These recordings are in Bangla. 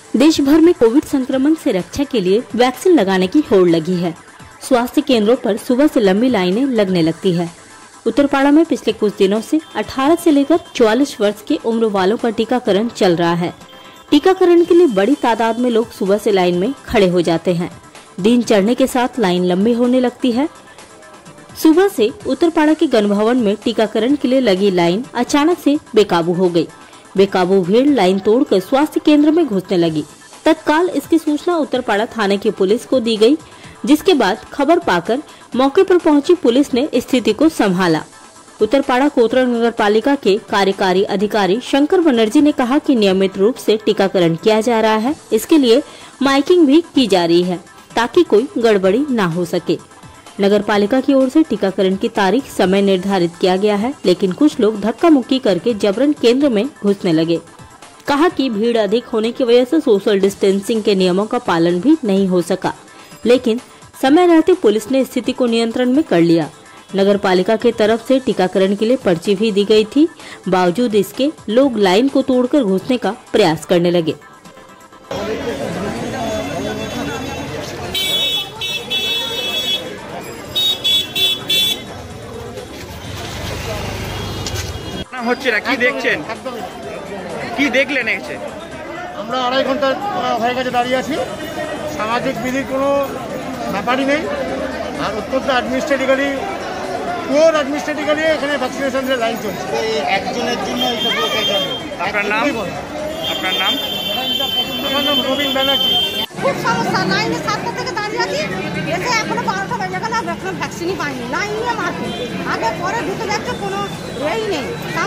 देश भर में कोविड संक्रमण से रक्षा के लिए वैक्सीन लगाने की होड़ लगी है। स्वास्थ्य केंद्रों पर सुबह से लंबी लाइनें लगने लगती है। उत्तरपाड़ा में पिछले कुछ दिनों से 18 से लेकर 44 वर्ष की उम्र वालों का टीकाकरण चल रहा है। टीकाकरण के लिए बड़ी तादाद में लोग सुबह से लाइन में खड़े हो जाते हैं। दिन चढ़ने के साथ लाइन लंबी होने लगती है। सुबह से उत्तरपाड़ा के गणभवन में टीकाकरण के लिए लगी लाइन अचानक से बेकाबू हो गई। बेकाबू भीड़ लाइन तोड़कर स्वास्थ्य केंद्र में घुसने लगी। तत्काल इसकी सूचना उत्तरपाड़ा थाने की पुलिस को दी गई, जिसके बाद खबर पाकर मौके पर पहुंची पुलिस ने स्थिति को संभाला। उत्तरपाड़ा कोतरा नगर पालिका के कार्यकारी अधिकारी शंकर बनर्जी ने कहा कि नियमित रूप से टीकाकरण किया जा रहा है। इसके लिए माइकिंग भी की जा रही है ताकि कोई गड़बड़ी न हो सके। नगर पालिका की ओर से टीकाकरण की तारीख समय निर्धारित किया गया है, लेकिन कुछ लोग धक्का मुक्की करके जबरन केंद्र में घुसने लगे। कहा कि भीड़ अधिक होने की वजह से सोशल डिस्टेंसिंग के नियमों का पालन भी नहीं हो सका, लेकिन समय रहते पुलिस ने स्थिति को नियंत्रण में कर लिया। नगर पालिका की तरफ से टीकाकरण के लिए पर्ची भी दी गई थी। बावजूद इसके लोग लाइन को तोड़कर घुसने का प्रयास करने लगे। হচ্ছে না কি দেখছেন? কি দেখলেন এসে? আমরা আড়াই ঘন্টা হয়ে গেছে দাঁড়িয়ে আছি। সামাজিক বিধির কোনো ব্যাপারই নেই। আর অত্যন্ত অ্যাডমিনিস্ট্রেটিভলি এখানে ভ্যাকসিনেশনের লাইন চলছে। একজনের জন্য আপনার নাম? আপনার নাম? আমার নাম রবীন ব্যানার্জি। খুব সমস্যা, লাইনে 7টা থেকে দাঁড়িয়ে আছি, এসে এখনো 12টা বেজে গেল, এখন ভ্যাকসিনই পাইনি। লাইন নিয়ে মারপিট, আগে পরে ঢুকে যাচ্ছে, কোনো এই নেই।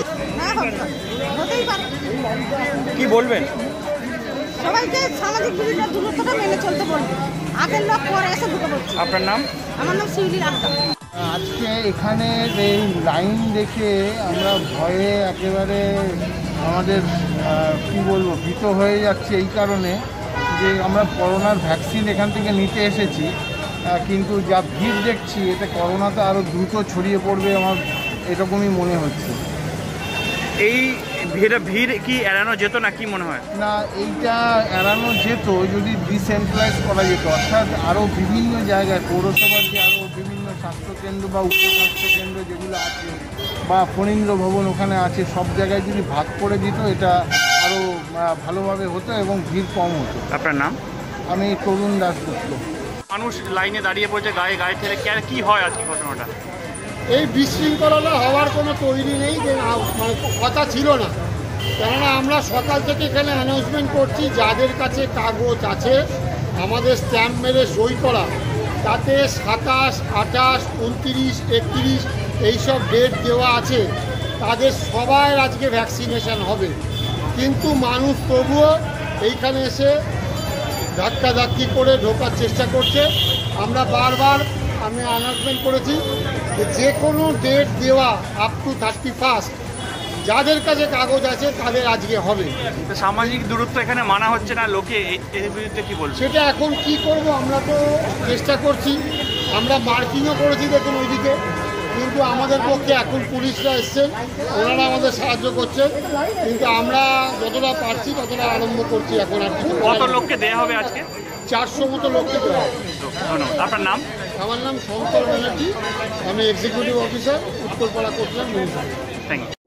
হতেই পারে। কি বলবেন? সবাইকে সামাজিক দূরত্বটা মেনে চলতে বলবে। আগের লোক পরে এসে ঢুকে পড়ছে। আপনার নাম? আমার নাম শিউলি রাস্তা। আজকে এখানে এই লাইন দেখে আমরা ভয়ে একেবারে আমাদের কি বলবো ভীত হয়ে যাচ্ছে, এই কারণে যে আমরা করোনার ভ্যাকসিন এখান থেকে নিতে এসেছি, কিন্তু যা ভিড় দেখছি এতে করোনাটা আরও দ্রুত ছড়িয়ে পড়বে আমার এরকমই মনে হচ্ছে। এই ভিড় কি এড়ানো যেত না, কি মনে হয়? না, এইটা এড়ানো যেত যদি ডিসেন্ট্রালাইজ করা যেত, অর্থাৎ আরও বিভিন্ন জায়গায় পৌরসভার যে আরও বিভিন্ন স্বাস্থ্যকেন্দ্র বা উপস্বাস্থ্যকেন্দ্র যেগুলো আছে বা ফণীন্দ্র ভবন ওখানে আছে, সব জায়গায় যদি ভাগ করে দিত এটা আরও ভালোভাবে হতো এবং ভিড় কম হতো। আপনার নাম? আমি তরুণ দাসগুপ্ত। মানুষ লাইনে দাঁড়িয়ে পড়ছে গায়ে ঠেলে, কি হয় আজকে ঘটনাটা? এই বিশৃঙ্খলা হওয়ার কোনো তৈরি নেই, যে মানে কথা ছিল না। কেননা আমরা সকাল থেকে এখানে অ্যানাউন্সমেন্ট করছি, যাদের কাছে কাগজ আছে আমাদের স্ট্যাম্প মেরে সই করা, তাতে 27, 28, 29, 31 এইসব ডেট দেওয়া আছে, তাদের সবাই আজকে ভ্যাকসিনেশন হবে। কিন্তু মানুষ তবুও এইখানে এসে ধাক্কাধাক্কি করে ঢোকার চেষ্টা করছে। আমরা বারবার আমি অ্যানাউন্সমেন্ট করেছি যে কোনো ডেট দেওয়া আপ টু 31, যাদের কাছে কাগজ আছে তাদের আজকে হবে। সামাজিক দূরত্ব এখানে মানা হচ্ছে না, লোকে এর বিরুদ্ধে কি বলছে? সেটা এখন কি করব, আমরা তো চেষ্টা করছি, আমরা মার্কিংও করেছি দেখুন ওইদিকে, কিন্তু আমাদের পক্ষে এখন পুলিশরা এসছেন, ওনারা আমাদের সাহায্য করছেন, কিন্তু আমরা যতটা পারছি ততটা আরম্ভ করছি। এখন আর কিছু। কত লোককে দেওয়া হবে আজকে? 400 মতো লোককে দেওয়া হবে। ধন্যবাদ। আপনার নাম? আমার নাম শঙ্কর ব্যানার্জি, আমি executive officer, Uttarpara Kotla. Thank you.